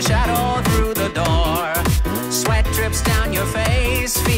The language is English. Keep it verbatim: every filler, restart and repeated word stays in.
shadow through the door. Sweat drips down your face.